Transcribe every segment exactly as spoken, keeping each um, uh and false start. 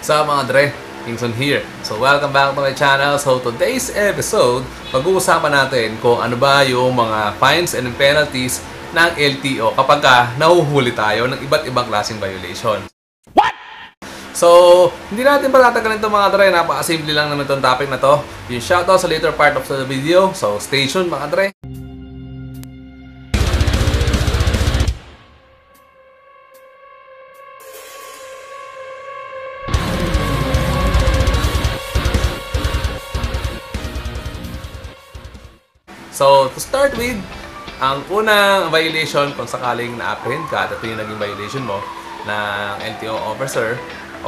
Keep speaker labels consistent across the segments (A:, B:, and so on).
A: Sa mga dre, Kingston here. So welcome back to my channel. So today's episode, pag-uusapan natin kung ano ba yung mga fines and penalties ng L T O kapag ka nahuhuli tayo ng iba't ibang klaseng violation. What? So, hindi natin patatagalin ito mga dre. Napakasimple lang naman itong topic na to. Yung shoutout sa later part of the video. So stay tuned mga dre. So, to start with, ang unang violation kung sakaling na-apprehend ka at ito yung naging violation mo ng L T O officer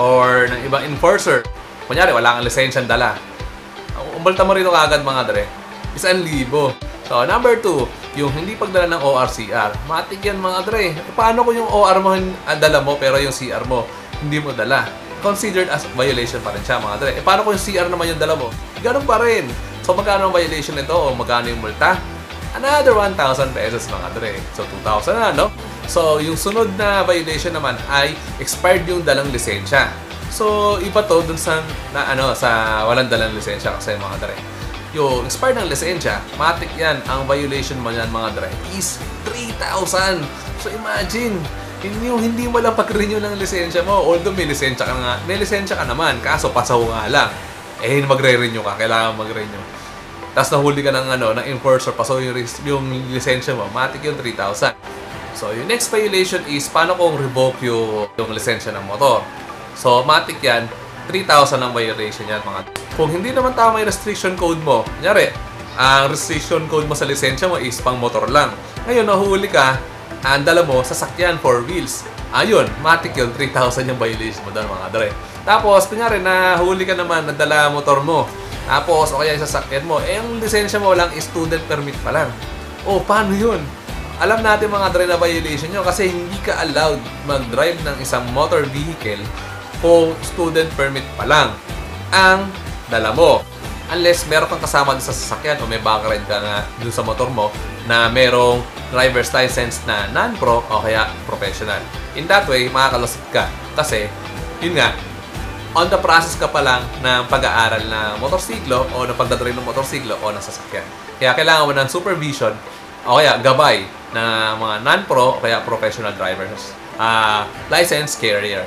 A: or ng ibang enforcer. Kunyari, wala kang lisensyang dala. Umbalta mo rito kagad mga dre. Isang libo. So, number two, yung hindi pagdala ng O R C R. Matik yan mga dre. Paano kung yung O R mo dala mo pero yung C R mo hindi mo dala? Considered as violation pa rin siya mga dre. E paano kung yung C R naman yung dala mo? Ganun pa rin. So, magkano ang violation nito o magkano yung multa? Another one thousand pesos mga dre. So, two thousand na, no? So, yung sunod na violation naman ay expired yung dalang lisensya. So, iba to dun sa, na, ano, sa walang dalang lisensya kasi mga dre. Yung expired ng lisensya, matik yan. Ang violation mo yan mga dre is three thousand. So, imagine, yung hindi mo lang pag-renew ng lisensya mo. Although may lisensya ka nga, may lisensya ka naman, kaso pasaw nga lang. Eh, magre-renew ka, kailangan mag-renew. Tapos nahuli ka ng, ano, ng enforcer, paso yung, yung lisensya mo, matik yung three thousand. So, yung next violation is, paano kung revoke yung, yung lisensya ng motor? So, matik yan, three thousand ang violation yan, mga. Kung hindi naman tama yung restriction code mo, kunyari, ang restriction code mo sa lisensya mo is pang motor lang. Ngayon, nahuli ka, ang dala mo, sasakyan, four wheels. Ayun, matik yun, three thousand yung violation mo doon, mga dre. Tapos, kunyari, nahuli ka naman, nadala motor mo. Tapos, o kaya yung sasakyan mo, eh, yung lisensya mo lang is student permit pa lang. Oh, paano yun? Alam natin mga dre na violation nyo kasi hindi ka allowed mag-drive ng isang motor vehicle kung student permit pa lang ang dala mo. Unless meron kang kasama sa sasakyan o may background ka nga dun sa motor mo na merong driver's license na non-pro o kaya professional. In that way, makakalusot ka. Kasi, yun nga, on the process ka pa lang ng pag-aaral ng motorsiklo o ng pagdadrive ng motorsiklo o ng sasakyan. Kaya kailangan mo ng supervision o kaya gabay ng mga non-pro o kaya professional drivers. Uh, license carrier.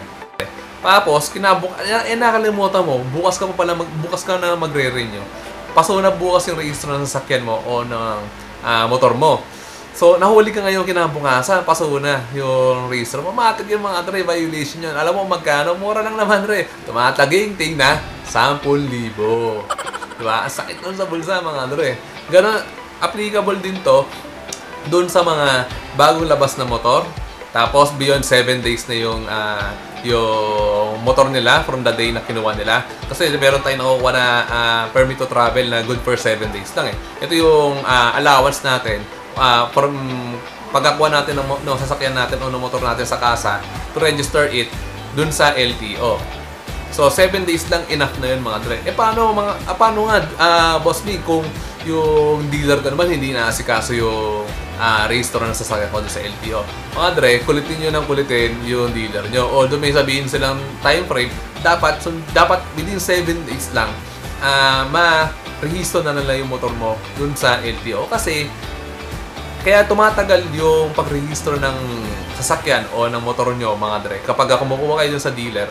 A: Tapos, kinabuk eh, nakalimutan mo, bukas ka pa pala, mag bukas ka na magre-renew. Paso na bukas yung registro ng sasakyan mo o ng uh, motor mo. So, nahuli ka ngayon kinabukasan, paso na yung registro. Mamatig yung mga dre, violation yun. Alam mo magkano? Mura lang naman dre. Tumataging ting na sampu libo. Diba? Ang sakit nun sa bulsa mga dre. Ganun, applicable din to dun sa mga bagong labas na motor. Tapos, beyond seven days na yung uh, yung motor nila from the day na kinuha nila. Kasi meron tayong nakukuha na uh, permit to travel na good for seven days lang eh. Ito yung uh, allowance natin. Uh, from pagkakuha natin ng, ng sasakyan natin o ng motor natin sa kasa to register it dun sa L T O. So, seven days lang enough na yun mga dre. Eh, paano, mga, ah, paano nga, uh, Boss B, kung yung dealer ko naman hindi naasikaso yung uh, register ng sasakyan ko sa L T O. Mga dre, kulitin nyo ng kulitin yung dealer nyo. Although may sabihin silang time frame, dapat, so, dapat within seven days lang, uh, ma-register na nila yung motor mo dun sa L T O. Kasi, kaya tumatagal yung pag-register ng sasakyan o ng motor nyo, mga dre. Kapag kumukuha kayo dun sa dealer,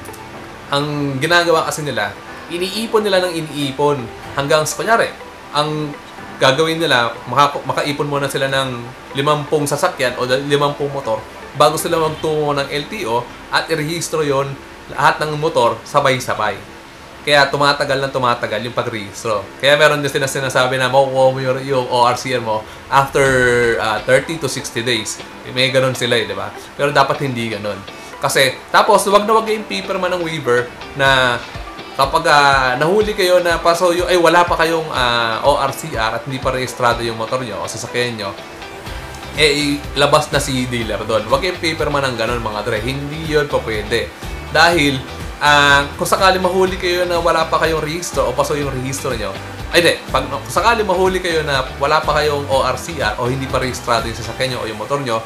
A: ang ginagawa kasi nila, iniipon nila ng iniipon hanggang, kunyari, ang gagawin nila, maka makaipon muna sila ng limampung sasakyan o limampung motor bago sila magtungo ng L T O at i-rehistro yon lahat ng motor sabay-sabay. Kaya tumatagal ng tumatagal yung pag-rehistro. Kaya meron din sila sinasabi na makukuha mo yung, yung O R C R mo after uh, thirty to sixty days. May ganun sila eh, di ba? Pero dapat hindi ganun. Kasi, tapos, wag na wag kayong paper man ng waiver na kapag uh, nahuli kayo na paso yung, ay wala pa kayong uh, O R C R at hindi pa rehistrado yung motor nyo o sasakyan nyo, eh, labas na si dealer doon. Wag kayong paper man ng ganun mga dre. Hindi yun pa pwede. Dahil, Uh, kung sakali mahuli kayo na wala pa kayong rehistro o paso yung rehistro nyo, ay di, pag kung sakali mahuli kayo na wala pa kayong O R C R o hindi pa rehistrado yung sasakyan nyo o yung motor nyo,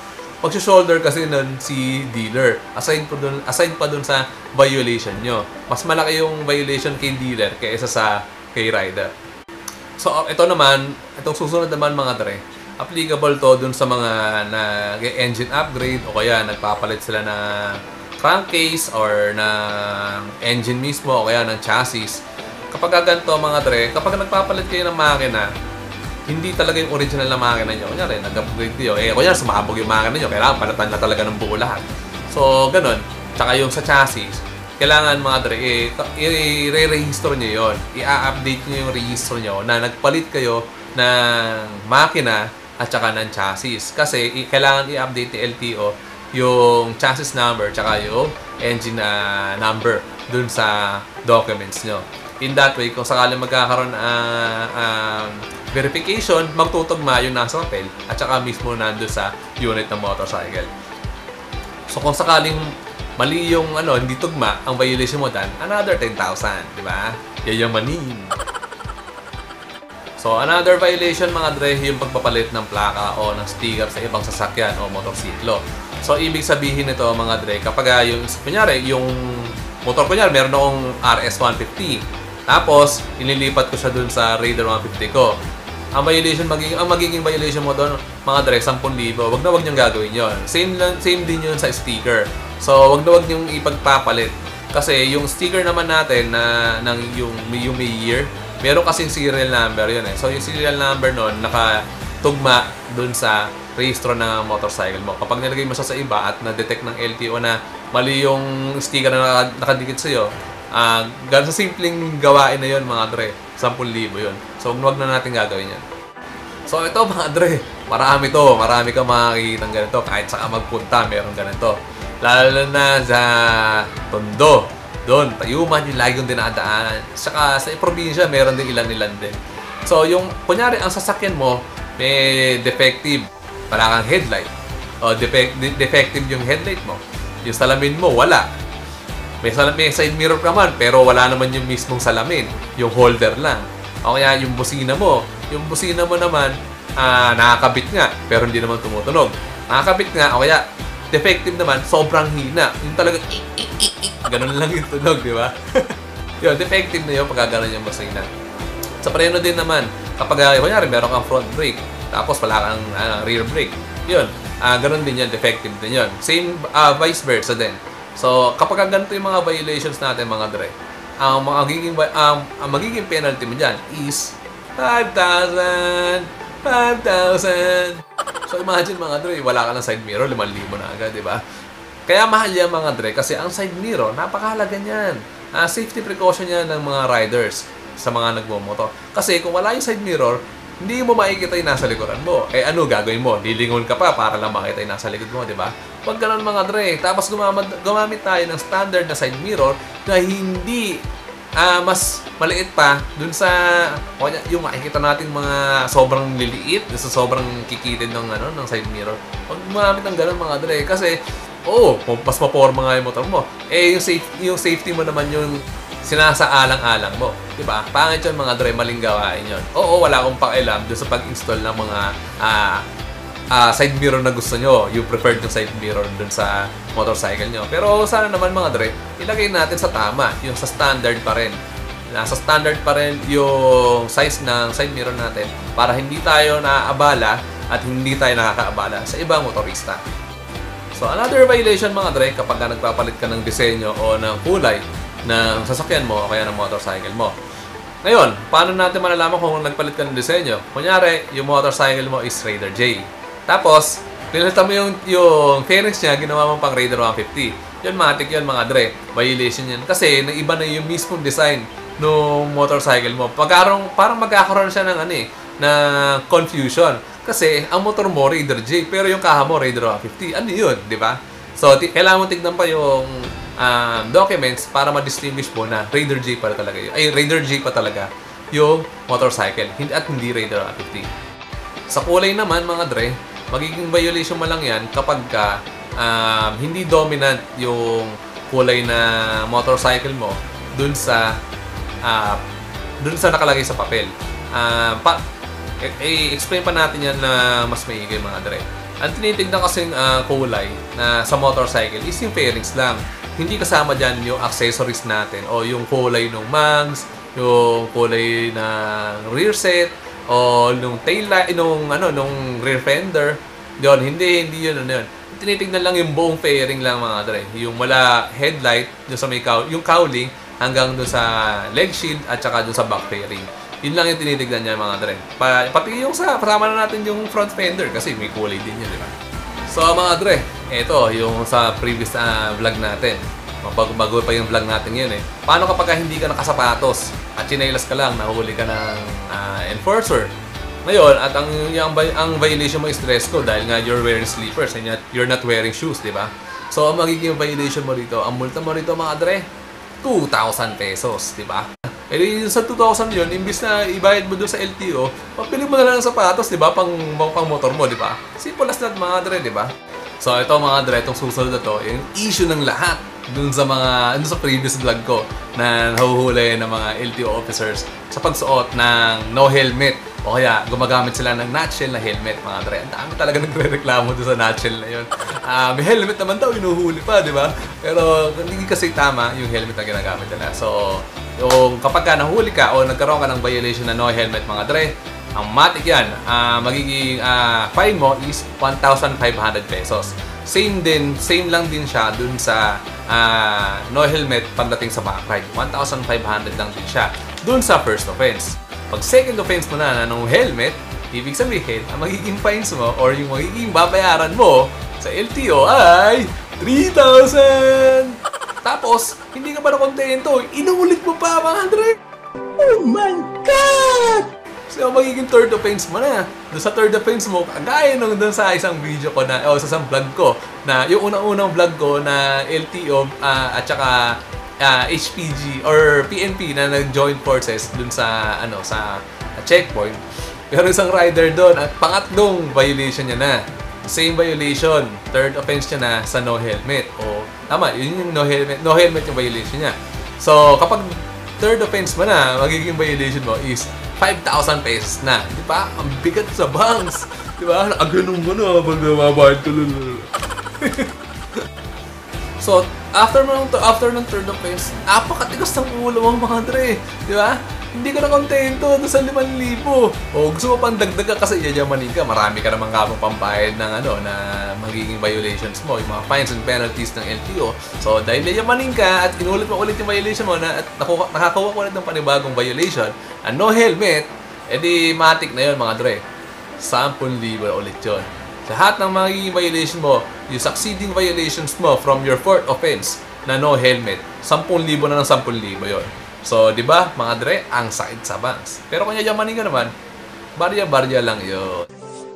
A: Pag-shoulder kasi nun si dealer. Aside pa dun, aside pa dun sa violation nyo. Mas malaki yung violation kay dealer kaysa sa kay rider. So, ito naman, itong susunod naman mga dre, applicable to dun sa mga nag-engine upgrade o kaya nagpapalit sila ng crankcase or ng engine mismo o kaya ng chassis. Kapag ganito mga dre, kapag nagpapalit kayo ng makina, hindi talaga yung original na makina nyo. Kunyari, nag-upgrade kayo. Eh, kunyari, sumabog yung makina nyo. Kailangan palitan na talaga ng buo lahat. So, ganun. Tsaka yung sa chassis, kailangan mga dre, eh, i-re-register nyo yun. I-update nyo yung register nyo na nagpalit kayo ng makina at saka ng chassis. Kasi, i- kailangan i-update ni L T O yung chassis number tsaka yung engine uh, number dun sa documents nyo. In that way, kung sakaling magkakaroon uh, um, verification, magtutugma yung nasa papel at saka mismo nandun sa unit ng motorcycle. So kung sakaling mali yung ano, hindi tugma, ang violation mo dan, another ten thousand, di ba? Yayamanin. So another violation mga dre, yung pagpapalit ng plaka o ng sticker sa ibang sasakyan o motorsiklo. So ibig sabihin nito mga dre, kapag uh, yung, kunyari, yung motor ko niyan, meron akong R S one fifty. Tapos, inilipat ko siya dun sa Raider one fifty ko. Ang violation, magiging, ang magiging violation mo doon, mga dre, ten thousand. Wag na wag niyong gagawin yon. Same, same din yun sa sticker. So, wag na wag niyong ipagpapalit. Kasi yung sticker naman natin na ng yung, yung may year, meron kasing serial number yun eh. So, yung serial number nun, nakatugma dun sa registro ng motorcycle mo. Kapag nilagay mo siya sa iba at na-detect ng L T O na mali yung sticker na nakadikit sa'yo, Uh, sa simpleng gawain na yun mga dre, ten thousand yun. So huwag na natin gagawin yan. So ito mga dre, marami to, marami kang makikita ng ganito. Kahit saan ka magpunta, meron ganito. Lalo na sa Tondo, doon, Tayuman yung lagi yung dinadaan. Saka sa probinsya, meron din ilan-ilan din. So yung, kunyari, ang sasakyan mo, may defective, wala kang headlight. O defect, defective yung headlight mo. Yung salamin mo, wala. May, may side mirror naman, pero wala naman yung mismong salamin. Yung holder lang. O kaya yung busina mo. Yung busina mo naman, uh, nakakabit nga, pero hindi naman tumutunog. Nakakabit nga, o kaya defective naman, sobrang hina. Yung talaga, ik, ik, ik, ik. Ganun lang yung tunog, di ba? Yun, defective na yun pag gano'n yung busina. Sa preno din naman, kapag, uh, kunyari, meron kang front brake, tapos wala kang uh, rear brake. Yun, uh, ganun din yan, defective din yun. Same, uh, vice versa din. So, kapag ganito yung mga violations natin, mga dre, ang magiging, um, ang magiging penalty mo dyan is five thousand! five thousand! So, imagine mga dre, wala ka ng side mirror, five thousand na agad, di ba? Kaya mahal yan mga dre, kasi ang side mirror, napakahalaga niyan. Uh, safety precaution yan ng mga riders sa mga nagmumoto. Kasi kung wala yung side mirror, hindi mo makikita yung nasa likuran mo. Eh ano gagawin mo? Lilingon ka pa para lang makita yung nasa likod mo, di ba? Huwag ganun mga dre. Tapos gumamit, gumamit tayo ng standard na side mirror na hindi uh, mas maliit pa dun sa yung makikita natin mga sobrang liliit, sa sobrang kikitid ng, ano, ng side mirror. Huwag gumamit ng ganun mga dre. Kasi, oo, oh, mas maporma nga yung motor mo. Eh, yung, safe, yung safety mo naman yung sinasaalang-alang mo. Diba? Pangit yun mga dre, maling gawain yun. Oo, wala akong pakialam doon sa pag-install ng mga uh, uh, side mirror na gusto nyo. You preferred yung side mirror doon sa motorcycle nyo. Pero sana naman mga dre, ilagay natin sa tama. Yung sa standard pa rin. Nasa standard pa rin yung size ng side mirror natin para hindi tayo naaabala at hindi tayo nakakaabala sa ibang motorista. So, another violation mga dre, kapag ka nagpapalit ka ng disenyo o ng kulay ng sasakyan mo o kaya ng motorcycle mo. Ngayon, paano natin malalaman kung nagpalit ka ng disenyo? Kunyari, yung motorcycle mo is Raider J. Tapos, pinalitan mo yung, yung fairings niya, ginawa mo pang Raider one fifty. Yun, matik yun mga dre. Violation yan. Kasi, naiba na yung mismong design ng motorcycle mo. Pagkarong, parang magkakaroon siya ng, ano eh, ng confusion. Kasi, ang motor mo, Raider J, pero yung kaha mo, Raider one fifty. Ano yun, di ba? So, kailangan mo tignan pa yung um, documents para ma-distinguish mo na Raider J pa talaga yun. Ay, Raider J pa talaga yung motorcycle at hindi Raider one fifty. Sa kulay naman, mga dre, magiging violation mo lang yan kapag ka, um, hindi dominant yung kulay na motorcycle mo dun sa uh, dun sa nakalagay sa papel. Uh, pa, i-explain pa natin yan na mas maigay mga dre. Ang tinitignan kasing uh, kulay na sa motorcycle is yung fairings lang. Hindi kasama dyan yung accessories natin o yung kulay ng mags, yung kulay ng rear set, o nung tail light, nung ano, nung rear fender. Yun, hindi, hindi yun, ano yun. Tinitignan lang yung buong fairing lang mga dre. Yung wala headlight, yung sa may cow, yung cowling, hanggang doon sa leg shield at saka doon sa back fairing. Yun lang yung tinitignan niya mga dre. Pa, pati yung sa, kasama na natin yung front fender kasi may kulay din yun, di ba? So mga dre, eto yung sa previous uh, vlog natin. Bago-bago pa yung vlog natin yun eh. Paano kapag hindi ka nakasapatos at chinelas ka lang, nahuli ka ng uh, enforcer? Ngayon, at ang, yung, ang violation mo is dress code dahil nga you're wearing slippers and you're not wearing shoes, di ba? So, ang magiging violation mo rito, ang multa mo rito mga dre, two thousand pesos, di ba? E di, sa two thousand yun, imbis na ibayad mo doon sa L T O, papili mo na lang ng sapatos, di ba? Pang, pang motor mo, di ba? Simple as that mga dre, di ba? So, ito mga dre, itong susunod na to, yung issue ng lahat dun sa mga, dun sa previous vlog ko na nahuhuli ng mga L T O officers sa pagsuot ng no helmet o kaya gumagamit sila ng nutshell na helmet mga dre. Ang dami talaga nagre-reklamo dun sa nutshell na yun. Uh, may helmet naman daw, inuhuli pa, di ba? Pero hindi kasi tama yung helmet na ginagamit nila. So, yung kapag ka nahuli ka o nagkaroon ka ng violation na no helmet mga dre, ang matik yan, uh, magiging uh, fine mo is one thousand five hundred pesos. Same din, same lang din siya dun sa uh, no helmet pagdating sa back ride. one thousand five hundred lang din siya dun sa first offense. Pag second offense mo na na no helmet, ibig sabihin, ang magiging fines mo or yung magiging babayaran mo sa L T O ay three thousand! Tapos, hindi ka pa nakontento, inuulit mo pa mga Andre! Oh my God! So, magiging third offense mo na. Doon sa third offense mo, kagaya nung doon sa isang video ko na, o sa isang vlog ko, na yung unang-unang vlog ko na L T O uh, at saka uh, H P G or P N P na nag-join forces doon sa, ano, sa uh, checkpoint. Pero isang rider doon at pangatlong violation niya na. Same violation, third offense niya na sa no helmet. O, tama, yun yung no helmet. No helmet yung violation niya. So, kapag third offense mo na, magiging violation mo is five thousand pesos na. Di ba? Ang bigat sa banks. Di ba? Nakaganong mo na habang namabayad ka lang. So, after mo ng after ng third offense, napakatigas ng ulo mo mga dre. Di ba? Hindi ka na kontento doon sa limang libo. O gusto mo pang dagdag ka kasi yayamanin ka. Marami ka naman kapang pambayad ng ano, na magiging violations mo, yung mga fines and penalties ng L T O. So, dahil yayamanin ka at inulit mo ulit yung violation mo na at nakuha, nakakuha ko ulit ng panibagong violation, and no helmet, edi matik na yun mga dre. ten libo ulit yun. Sa lahat ng magiging violation mo, yung succeeding violations mo from your fourth offense na no helmet, ten libo na ng ten libo yun. So, di ba, mga dre, ang sakit sa banks. Pero kung yayamanin ka naman, barya-barya lang yun.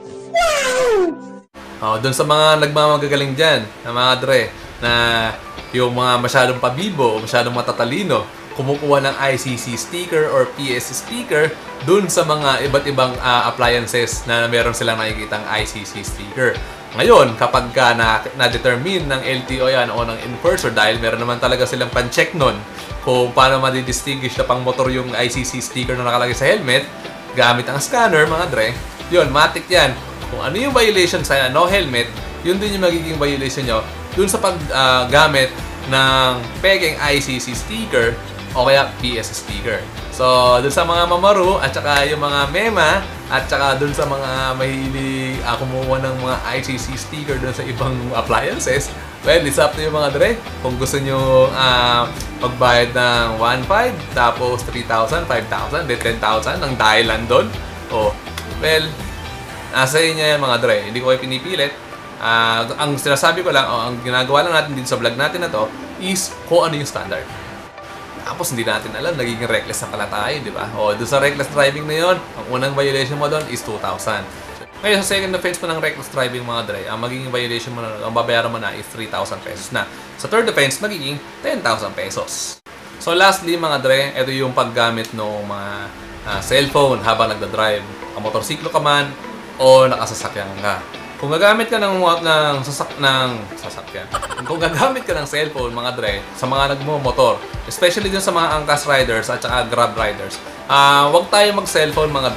A: Oh, doon sa mga nagmamagagaling dyan, na mga dre, na yung mga masyadong pabibo o masyadong matatalino, kumukuha ng I C C sticker or P S sticker doon sa mga iba't ibang uh, appliances na meron silang nakikitang I C C sticker. Ngayon, kapag ka na, na-determine ng L T O yan o ng enforcer dahil meron naman talaga silang pan-check nun kung paano madidistinguish na pang motor yung I C C sticker na nakalagay sa helmet gamit ang scanner, mga dre, yun, matik yan. Kung ano yung violation sa no helmet, yun din yung magiging violation nyo dun sa paggamit uh, ng peking I C C sticker o kaya P S sticker. So, dun sa mga mamaru at saka yung mga mema at saka dun sa mga mahilig uh, kumuha ng mga I C C sticker dun sa ibang appliances, well, it's up to you mga dre. Kung gusto nyo uh, magbayad ng one point five, tapos three thousand, five thousand, then ten thousand ang dahilan dun, oh, well, nasa inyo yan mga dre. Hindi ko kayo pinipilit. Uh, ang sinasabi ko lang, oh, ang ginagawa lang natin dito sa vlog natin na to is kung ano yung standard. Tapos hindi natin alam, nagiging reckless na pala tayo, di ba? O, doon sa reckless driving na yun, ang unang violation mo doon is two thousand. Ngayon, sa second offense mo ng reckless driving mga dre, ang magiging violation mo na, ang babayaran mo na is three thousand pesos na. Sa third offense, magiging ten thousand pesos. So lastly mga dre, ito yung paggamit ng mga uh, cellphone habang nagdadrive. Ang motorsiklo ka man o nakasasakyan ka. Kung gagamit ka ng, ng, sasak, ng sasakyan, kung gagamit ka ng cellphone, mga dre, sa mga nagmo-motor, especially dun sa mga angkas riders at saka grab riders, uh, huwag tayo mag-cellphone, mga dre.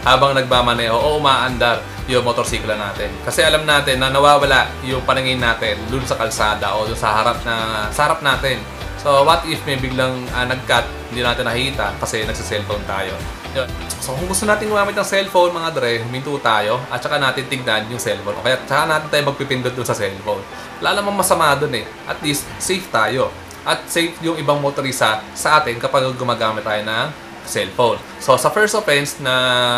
A: habang nagmamaneho o umaandar yung motorsiklo natin. Kasi alam natin na nawawala yung paningin natin dun sa kalsada o dun sa harap na sa harap natin. So what if may biglang uh, nag-cut, hindi natin nakikita kasi nagsa-cellphone tayo. Yun. So kung gusto natin gumamit ng cellphone mga dre, huminto tayo at saka natin tignan yung cellphone. O kaya saka natin tayo magpipindot dun sa cellphone. Wala namang masama dun eh. At least safe tayo. At safe yung ibang motorista sa atin kapag gumagamit tayo ng cellphone. So sa first offense na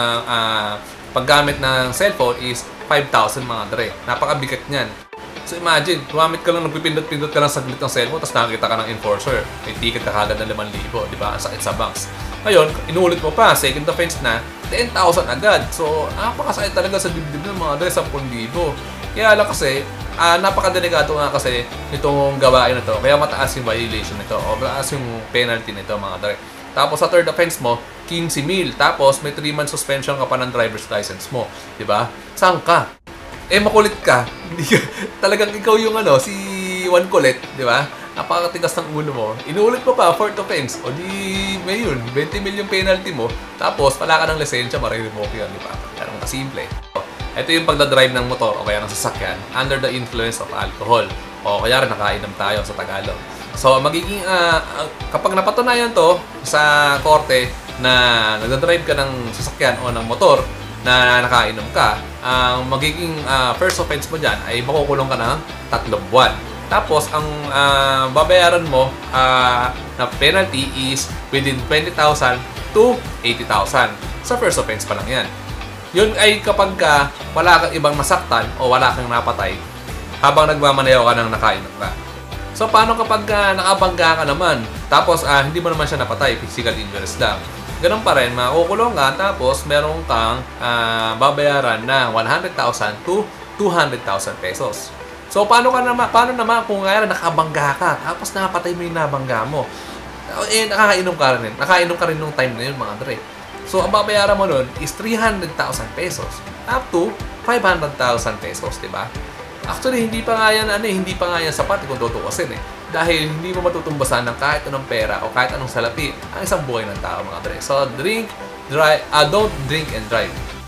A: uh, paggamit ng cellphone is five thousand mga dre. Napakabigat niyan. So imagine, gumamit ka lang, nagpipindot-pindot ka lang saglit ng cellphone, tapos nakakita ka ng enforcer. May ticket ka kagad ng limang libo, di ba? Ang sakit sa banks. Ngayon, inulit mo pa, second offense na, ten thousand agad. So, napakasakit talaga sa dibdib ng mga dre, ten libo. Kaya lang kasi, uh, napakadelikado nga kasi nitong gawain na to. Kaya mataas yung violation nito, o mataas yung penalty nito mga dre. Tapos sa third offense mo, fifteen mil. Tapos may three month suspension ka pa ng driver's license mo. Di ba? Saan ka? Eh, makulit ka. Talagang ikaw yung ano, si Juan Kulit, di ba? Napakatigas ng ulo mo. Inuulit mo pa, fourth offense. O di, may yun, twenty mil yung penalty mo. Tapos, wala ka ng lisensya, marirevoke yun, di ba? Ganun kasimple. Ito yung pagdadrive ng motor o kaya ng sasakyan under the influence of alcohol. O kaya rin nakainom tayo sa Tagalog. So, magiging, uh, kapag napatunayan to sa korte na nagdadrive ka ng sasakyan o ng motor na nakainom ka, ang uh, magiging uh, first offense mo dyan ay makukulong ka ng tatlong buwan. Tapos, ang uh, babayaran mo uh, na penalty is within twenty thousand to eighty thousand. Sa first offense pa lang yan. Yun ay kapag ka wala kang ibang nasaktan o wala kang napatay habang nagmamaneho ka ng nakainom ka. So, paano kapag uh, nakabangga ka naman? Tapos, uh, hindi mo naman siya napatay, physical injuries lang. Ganun pa rin, makukulong ka, tapos meron kang uh, babayaran na one hundred thousand to two hundred thousand pesos. So, paano ka naman, paano naman kung ngayon nakabangga ka, tapos napatay mo yung nabangga mo? Eh, nakakainom ka rin. Nakainom ka rin nung time na yun, mga dre. So, ang babayaran mo nun is three hundred thousand pesos up to five hundred thousand pesos, di ba? Actually, hindi pa nga yan, ano, hindi pa nga yan sapat kung tutuusin eh. Dahil hindi mo matutumbasan ng kahit anong pera o kahit anong salapi ang isang buhay ng tao, mga dre. So, drink, drive, uh, don't drink and drive.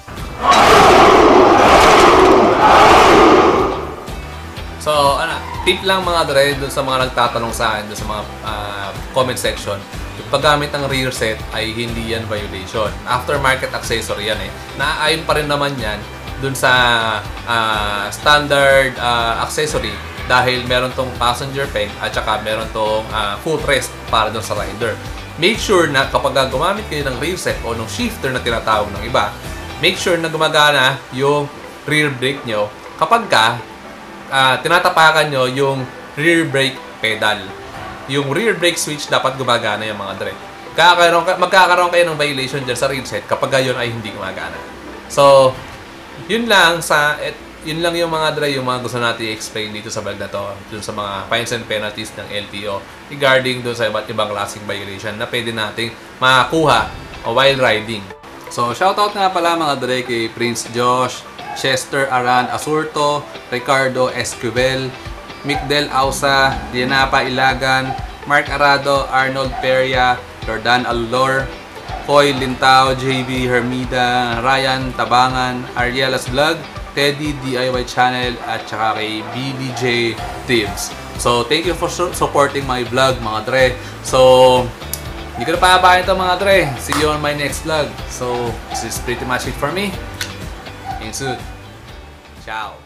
A: So, ano, tip lang mga dre, dun sa mga nagtatanong sa akin, dun sa mga uh, comment section, yung paggamit ng rear set ay hindi yan violation. Aftermarket accessory yan eh. Naaayon pa rin naman yan dun sa uh, standard uh, accessory dahil meron tong passenger peg at saka meron tong uh, footrest para dun sa rider. Make sure na kapag gumamit kayo ng rear set o ng shifter na tinatawag ng iba, make sure na gumagana yung rear brake nyo kapag ka uh, tinatapakan nyo yung rear brake pedal. Yung rear brake switch dapat gumagana yung mga dre. Magkakaroon, magkakaroon kayo ng violation dyan sa rear set kapag yun ay hindi gumagana. So, yun lang sa et, yun lang yung mga dre, yung mga gusto natin i-explain dito sa vlog na to, dun sa mga fines and penalties ng L T O regarding dun sa iba't ibang klaseng violation na pwede nating makakuha while riding. So, shoutout nga pala mga dre kay Prince Josh, Chester Aran Asurto, Ricardo Esquivel, Migdel Ausa, Dianapa Ilagan, Mark Arado, Arnold Peria, Jordan Alor, Koy Lintao, J B Hermida, Ryan Tabangan, Arielas Vlog, Teddy D I Y Channel, at saka kay B D J Tibbs. So, thank you for su supporting my vlog, mga dre. So, hindi ko na pahabayan ito, mga dre. See you on my next vlog. So, this is pretty much it for me. And soon. Ciao.